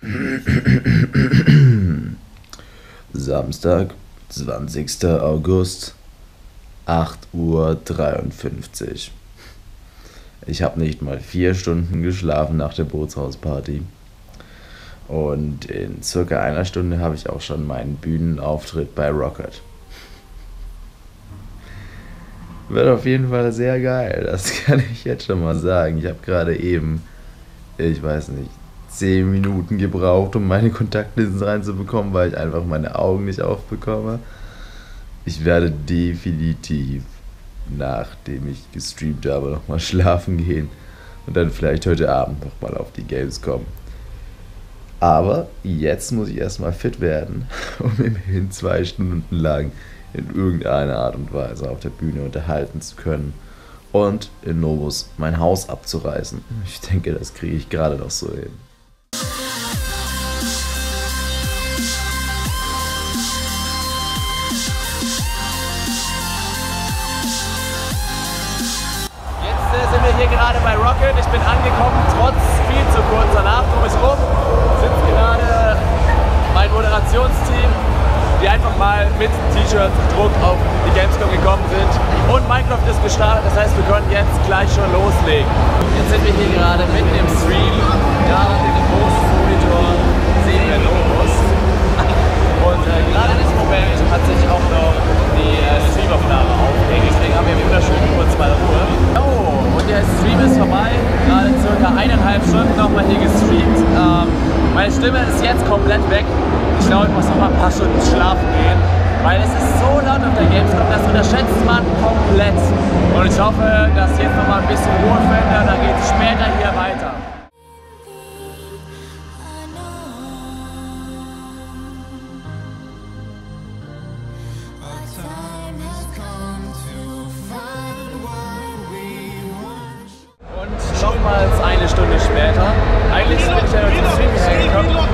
Samstag, 20. August, 8:53 Uhr. Ich habe nicht mal 4 Stunden geschlafen nach der Bootshausparty. Und in circa einer Stunde habe ich auch schon meinen Bühnenauftritt bei Rocket. Wird auf jeden Fall sehr geil, das kann ich jetzt schon mal sagen. Ich habe gerade eben, ich weiß nicht, 10 Minuten gebraucht, um meine Kontaktlinsen reinzubekommen, weil ich einfach meine Augen nicht aufbekomme. Ich werde definitiv, nachdem ich gestreamt habe, nochmal schlafen gehen und dann vielleicht heute Abend nochmal auf die Gamescom. Aber jetzt muss ich erstmal fit werden, um immerhin 2 Stunden lang in irgendeiner Art und Weise auf der Bühne unterhalten zu können und in Novus mein Haus abzureißen. Ich denke, das kriege ich gerade noch so hin. Jetzt sind wir hier gerade bei Rocket. Ich bin angekommen, trotz viel zu kurzer Nacht um mich rum. Sitzt gerade mein Moderationsteam, die einfach mal mit T-Shirts und Druck auf die Gamescom gekommen sind. Und Minecraft ist gestartet, das heißt, wir können jetzt gleich schon loslegen. Jetzt sind wir hier gerade mitten im Stream. Da in dem großen Monitor sehen wir Novus. Und gerade in diesem Moment hat sich auch noch die Streamaufnahme aufgehängt. Deswegen haben wir wunderschön kurz mal Ruhe. Oh, und der Stream ist vorbei. Gerade circa 1,5 Stunden nochmal hier gestreamt. Meine Stimme ist jetzt komplett weg. Ich glaube, ich muss noch mal ein paar Stunden schlafen gehen, weil es ist so laut auf der Gamescom, das unterschätzt man komplett. Und ich hoffe, dass jetzt noch mal ein bisschen Ruhe findet, dann geht es später hier weiter. Und nochmals eine Stunde später. Eigentlich bin ich ja noch zum Stream hergekommen.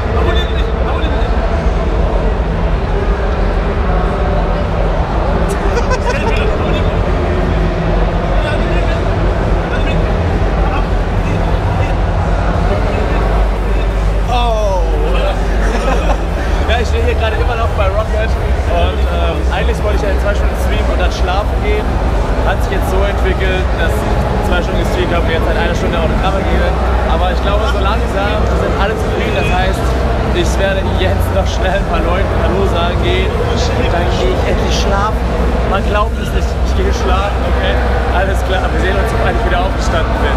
Ich stehe hier gerade immer noch bei Rocket und eigentlich wollte ich ja in 2 Stunden streamen und dann schlafen gehen. Hat sich jetzt so entwickelt, dass ich 2 Stunden gestreamt habe und jetzt seit einer Stunde Autogramme gebe. Aber ich glaube, so langsam sind alle zufrieden. Das heißt, ich werde jetzt noch schnell ein paar Leuten Hallo sagen gehen. Dann gehe ich endlich schlafen. Man glaubt es nicht, ich gehe schlafen, okay? Alles klar, wir sehen uns, sobald ich wieder aufgestanden bin.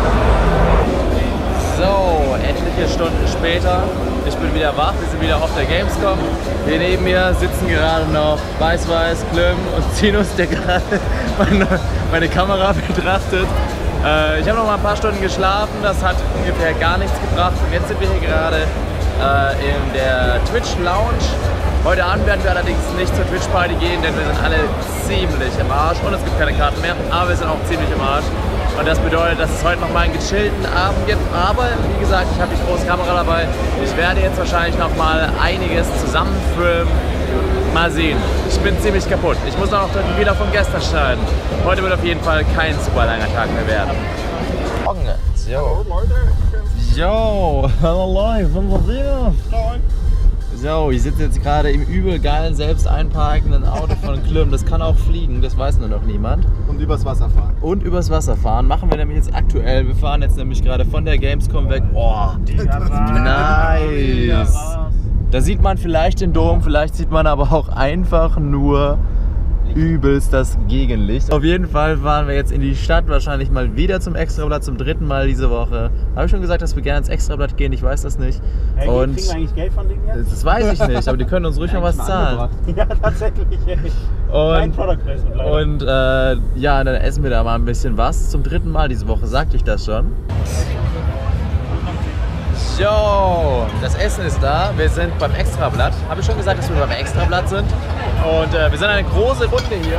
So, etliche Stunden später. Ich bin wieder wach, wir sind wieder auf der Gamescom. Hier neben mir sitzen gerade noch Weiß, Klim und Zinus, der gerade meine Kamera betrachtet. Ich habe noch mal ein paar Stunden geschlafen, das hat ungefähr gar nichts gebracht. Und jetzt sind wir hier gerade in der Twitch Lounge. Heute Abend werden wir allerdings nicht zur Twitch Party gehen, denn wir sind alle ziemlich im Arsch und es gibt keine Karten mehr, aber wir sind auch ziemlich im Arsch. Und das bedeutet, dass es heute noch mal einen gechillten Abend gibt. Aber wie gesagt, ich habe die große Kamera dabei. Ich werde jetzt wahrscheinlich noch mal einiges zusammenfilmen. Mal sehen. Ich bin ziemlich kaputt. Ich muss auch noch wieder von gestern schneiden. Heute wird auf jeden Fall kein super langer Tag mehr werden. Morgen. Jo. Jo, hallo Leute, von Brasilien. So, ich sitze jetzt gerade im übel geilen, selbst einparkenden Auto von Klim. Das kann auch fliegen, das weiß nur noch niemand. Und übers Wasser fahren. Und übers Wasser fahren machen wir nämlich jetzt aktuell. Wir fahren jetzt nämlich gerade von der Gamescom weg. Oh, nice. Da sieht man vielleicht den Dom, vielleicht sieht man aber auch einfach nur übelst das Gegenlicht. Auf jeden Fall fahren wir jetzt in die Stadt, wahrscheinlich mal wieder zum Extrablatt, zum 3. Mal diese Woche. Habe ich schon gesagt, dass wir gerne ins Extrablatt gehen, ich weiß das nicht. Hey, kriegen wir eigentlich Geld von denen jetzt? Das weiß ich nicht, aber die können uns ruhig noch was zahlen. Ja, tatsächlich. Und ja, dann essen wir da mal ein bisschen was. Zum 3. Mal diese Woche, sagte ich das schon. Jo, das Essen ist da. Wir sind beim Extrablatt. Habe ich schon gesagt, dass wir beim Extrablatt sind? Und wir sind eine große Runde hier.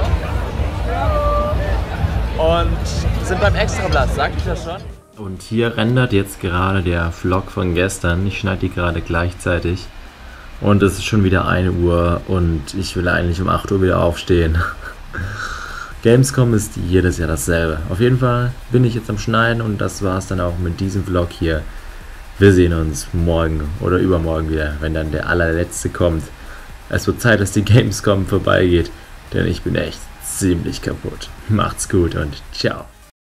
Und sind beim Extrablatt, sagte ich das schon? Und hier rendert jetzt gerade der Vlog von gestern. Ich schneide die gerade gleichzeitig. Und es ist schon wieder 1 Uhr und ich will eigentlich um 8 Uhr wieder aufstehen. Gamescom ist jedes Jahr dasselbe. Auf jeden Fall bin ich jetzt am Schneiden und das war es dann auch mit diesem Vlog hier. Wir sehen uns morgen oder übermorgen wieder, wenn dann der allerletzte kommt. Es wird Zeit, dass die Gamescom vorbeigeht, denn ich bin echt ziemlich kaputt. Macht's gut und ciao.